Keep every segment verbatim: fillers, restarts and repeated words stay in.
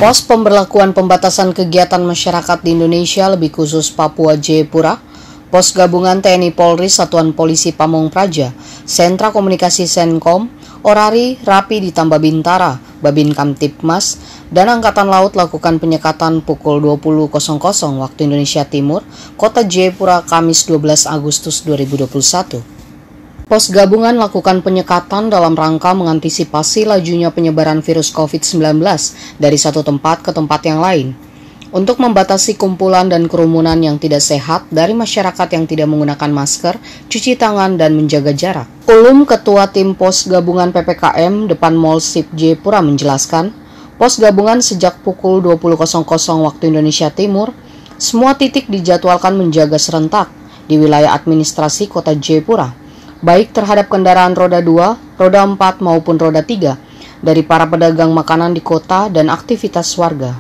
Pos pemberlakuan pembatasan kegiatan masyarakat di Indonesia, lebih khusus Papua Jayapura, Pos Gabungan T N I Polri, Satuan Polisi Pamong Praja, Sentra Komunikasi Senkom, Orari, Rapi ditambah Bintara, Babin Kamtibmas, dan Angkatan Laut lakukan penyekatan pukul dua puluh waktu Indonesia Timur, Kota Jayapura, Kamis dua belas Agustus dua ribu dua puluh satu. Pos gabungan lakukan penyekatan dalam rangka mengantisipasi lajunya penyebaran virus covid sembilan belas dari satu tempat ke tempat yang lain, untuk membatasi kumpulan dan kerumunan yang tidak sehat dari masyarakat yang tidak menggunakan masker, cuci tangan, dan menjaga jarak. Ulum Ketua Tim Pos Gabungan P P K M depan Mall Sip Jayapura menjelaskan, pos gabungan sejak pukul dua puluh waktu Indonesia Timur, semua titik dijadwalkan menjaga serentak di wilayah administrasi Kota Jayapura, baik terhadap kendaraan roda dua, roda empat maupun roda tiga, dari para pedagang makanan di kota dan aktivitas warga.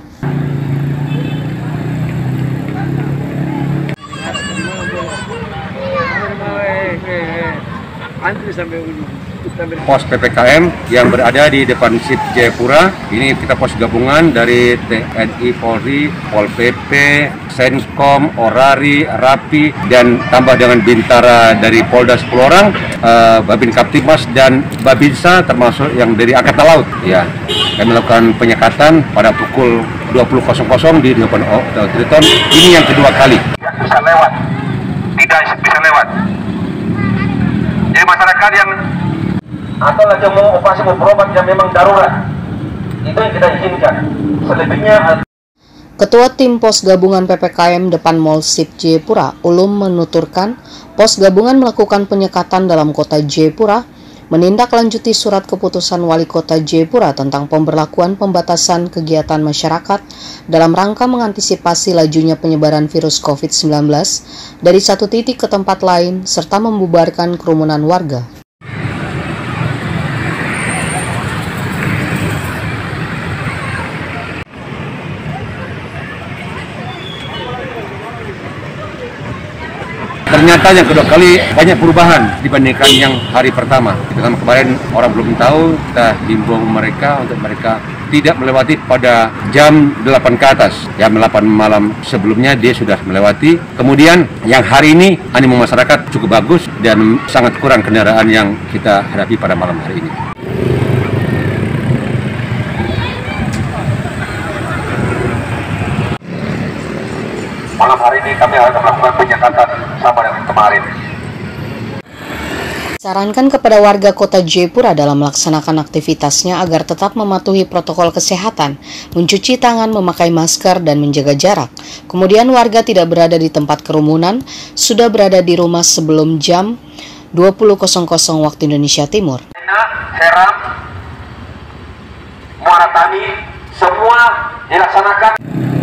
Pos P P K M yang berada di depan Sip Jayapura, ini kita pos gabungan dari T N I Polri, Pol P P, Senkom, Orari, Rapi, dan tambah dengan Bintara dari Polda sepuluh orang, uh, Babin Kamtibmas dan Babinsa termasuk yang dari Angkatan Laut. Ya, kami melakukan penyekatan pada pukul dua puluh di depan Triton. Ini yang kedua kali. Yang bisa lewat, tidak bisa lewat. Jadi masyarakat yang atau lagi mau operasi mau berobat yang memang darurat, itu yang kita izinkan. Selebihnya. Ketua Tim Pos Gabungan P P K M depan Mall Sip Jayapura, Ulum, menuturkan pos gabungan melakukan penyekatan dalam kota Jayapura, menindaklanjuti surat keputusan Wali Kota Jayapura tentang pemberlakuan pembatasan kegiatan masyarakat dalam rangka mengantisipasi lajunya penyebaran virus covid sembilan belas dari satu titik ke tempat lain serta membubarkan kerumunan warga. Ternyata yang kedua kali banyak perubahan dibandingkan yang hari pertama. Kita kemarin orang belum tahu, kita himbau mereka untuk mereka tidak melewati pada jam delapan ke atas. Jam delapan malam sebelumnya dia sudah melewati. Kemudian yang hari ini animo masyarakat cukup bagus dan sangat kurang kendaraan yang kita hadapi pada malam hari ini. Malam hari ini kami akan melakukan penyekatan sama dengan kemarin. Sarankan kepada warga kota Jayapura dalam melaksanakan aktivitasnya agar tetap mematuhi protokol kesehatan, mencuci tangan, memakai masker, dan menjaga jarak. Kemudian warga tidak berada di tempat kerumunan, sudah berada di rumah sebelum jam dua puluh waktu Indonesia Timur. Seram, Muara Tani, semua dilaksanakan.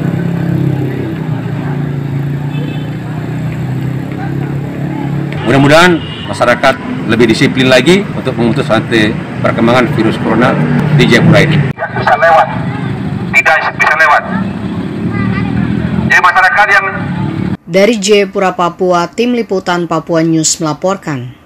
Mudah-mudahan masyarakat lebih disiplin lagi untuk memutus rantai perkembangan virus corona di Jayapura ini. Yang bisa lewat, tidak bisa lewat. Jadi masyarakat yang dari Jayapura, Papua, Tim Liputan Papua News melaporkan.